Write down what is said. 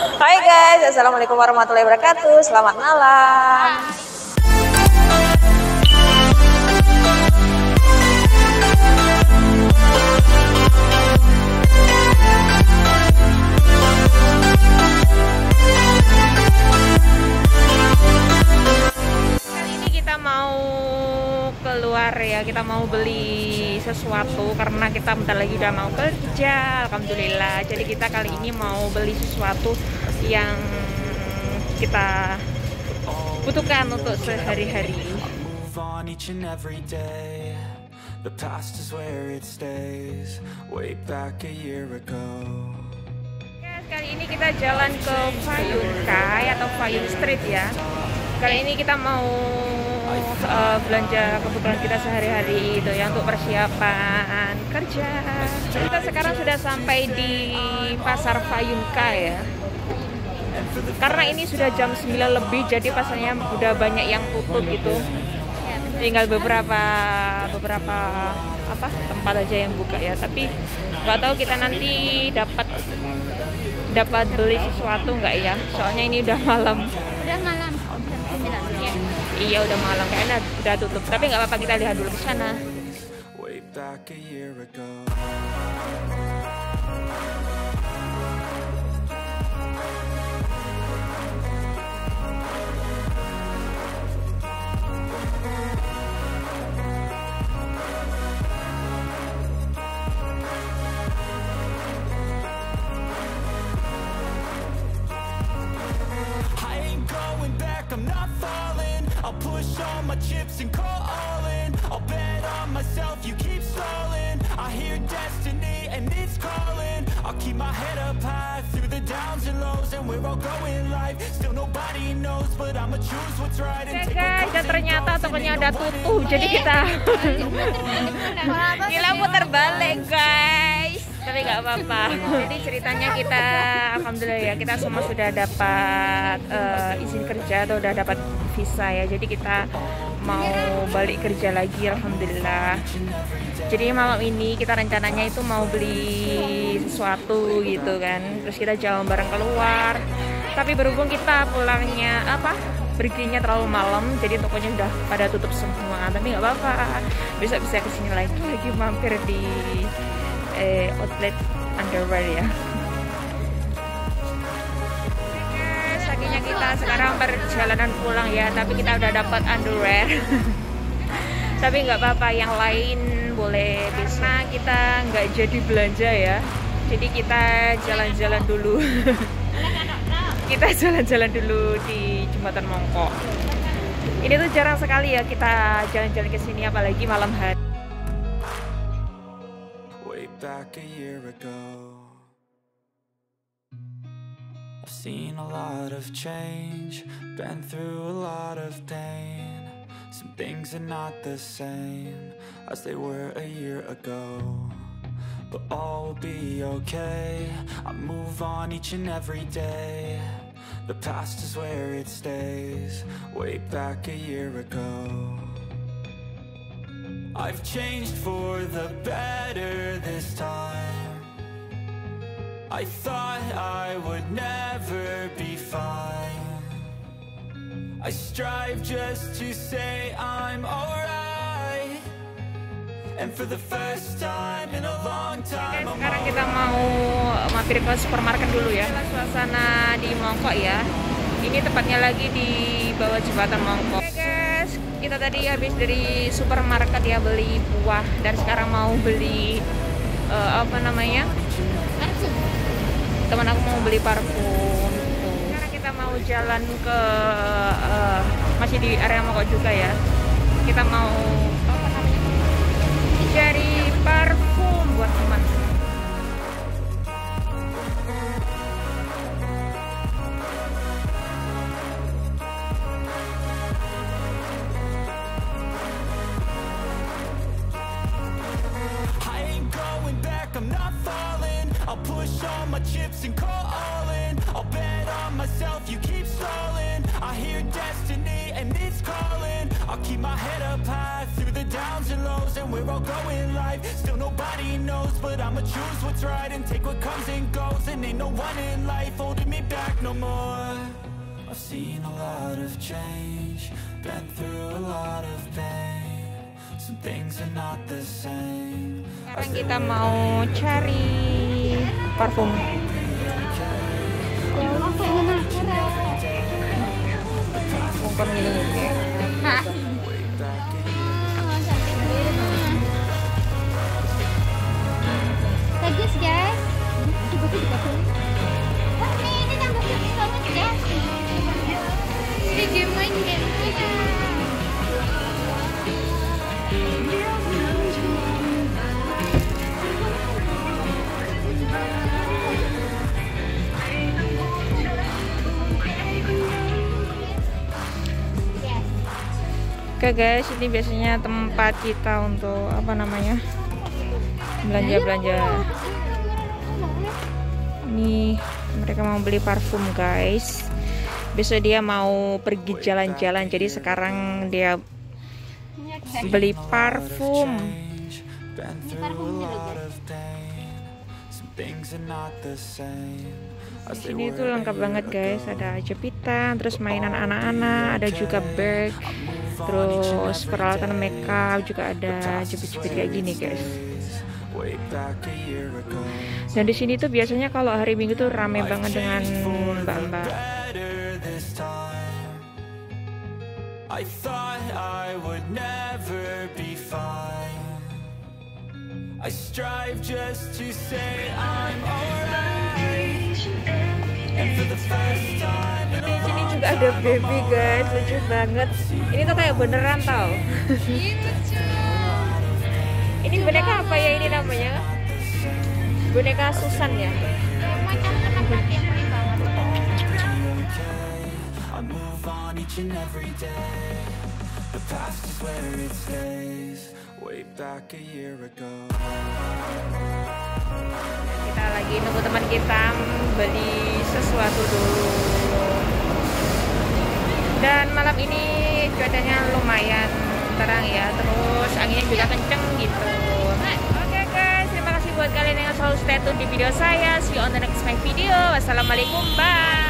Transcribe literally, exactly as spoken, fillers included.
Hai guys, assalamualaikum warahmatullahi wabarakatuh. Selamat malam. Kali ini kita mau keluar ya, kita mau beli sesuatu karena kita bentar lagi udah mau kerja, alhamdulillah. Jadi kita kali ini mau beli sesuatu yang kita butuhkan untuk sehari-hari. Guys, kali ini kita jalan ke Fayun Kai atau Fayun Street ya. Kali ini kita mau uh, belanja kebutuhan kita sehari-hari itu ya, untuk persiapan kerja. Kita sekarang sudah sampai di pasar Fayun Kai ya. Karena ini sudah jam sembilan lebih, jadi pasarnya udah banyak yang tutup gitu. Tinggal beberapa beberapa apa tempat aja yang buka ya. Tapi nggak tahu kita nanti dapat dapat beli sesuatu nggak ya? Soalnya ini udah malam. Udah malam. Ya. Iya udah malam, kayaknya udah tutup. Tapi nggak apa-apa, kita lihat dulu ke sana. I'm not falling, I'll push all my chips and call all in. I'll bet on myself, you keep stalling. I hear destiny and it's calling. I'll keep my head up high through the downs and lows, and we're all going live. Still nobody knows, but I'ma choose what's right and take guys, dan ternyata tokonya udah tutup. Jadi kita gila putar balik guys. Tapi nggak apa-apa. Jadi ceritanya kita, alhamdulillah ya, kita semua sudah dapat uh, izin kerja atau udah dapat visa ya. Jadi kita mau balik kerja lagi, alhamdulillah. Jadi malam ini kita rencananya itu mau beli sesuatu gitu kan. Terus kita jalan bareng keluar. Tapi berhubung kita pulangnya apa? Perginya terlalu malam, jadi tokonya udah pada tutup semua. Tapi nggak apa-apa. Bisa-bisa kesini lagi, lagi mampir di Eh, outlet underwear ya. Guys, akhirnya kita sekarang perjalanan pulang ya, tapi kita udah dapat underwear. Tapi nggak apa-apa, yang lain boleh bisa. Kita nggak jadi belanja ya, jadi kita jalan-jalan dulu. Kita jalan-jalan dulu di Jembatan Mongkok. Ini tuh jarang sekali ya kita jalan-jalan ke sini, apalagi malam hari. Back a year ago, I've seen a lot of change, been through a lot of pain. Some things are not the same as they were a year ago, but all will be okay. I move on each and every day. The past is where it stays, way back a year ago. I've changed for the better this time. I thought I would never be fine. I strive just to say I'm alright. And for the first time in a long time, Oke, sekarang kita mau mampir ke supermarket dulu ya. Suasana di Mongkok ya. Ini tepatnya lagi di bawah jembatan Mongkok. Oke guys, kita tadi habis dari supermarket ya, beli buah, dan sekarang mau beli uh, apa namanya? Teman aku mau beli parfum. Tuh. Sekarang kita mau jalan ke uh, masih di area Mongkok juga ya. Kita mau apa namanya? Cari parfum buat teman. I'm not falling, I'll push all my chips and call all in. I'll bet on myself, you keep stalling. I hear destiny and it's calling. I'll keep my head up high through the downs and lows, and where I'll go in life, still nobody knows, but I'ma choose what's right and take what comes and goes, and ain't no one in life holding me back no more. I've seen a lot of change, been through a lot of pain. Some things are not the same. Sekarang kita mau cari parfum. Bukan gini ya. Bagus guys. Ini tambah bagus banget guys. Ini gemoy gemoy. Oke guys, ini biasanya tempat kita untuk apa namanya belanja-belanja. Ini mereka mau beli parfum guys. Besok dia mau pergi jalan-jalan, jadi sekarang dia beli parfum. Ini parfum dulu guys. Di sini tuh lengkap banget guys, ada jepitan, terus mainan anak-anak, ada juga bag, terus peralatan makeup juga ada, jepit-jepit kayak gini guys. Dan di sini tuh biasanya kalau hari Minggu tuh rame banget dengan mbak-mbak. I thought I would never be fine. I strive just to say I'm alright. And for the first time in a long time, juga ada baby guys, lucu banget. Ini tuh kayak beneran tau. Ini boneka apa ya ini namanya? Boneka Susan ya? Macam tempat yang beli banget. I move on each and every day. The past is where it stays. Way back a year ago. Kita lagi nunggu teman kita beli sesuatu dulu. Dan malam ini cuacanya lumayan terang ya, terus anginnya juga kenceng gitu. Oke guys, terima kasih buat kalian yang selalu stay tune di video saya. See you on the next my video. Wassalamualaikum, bye.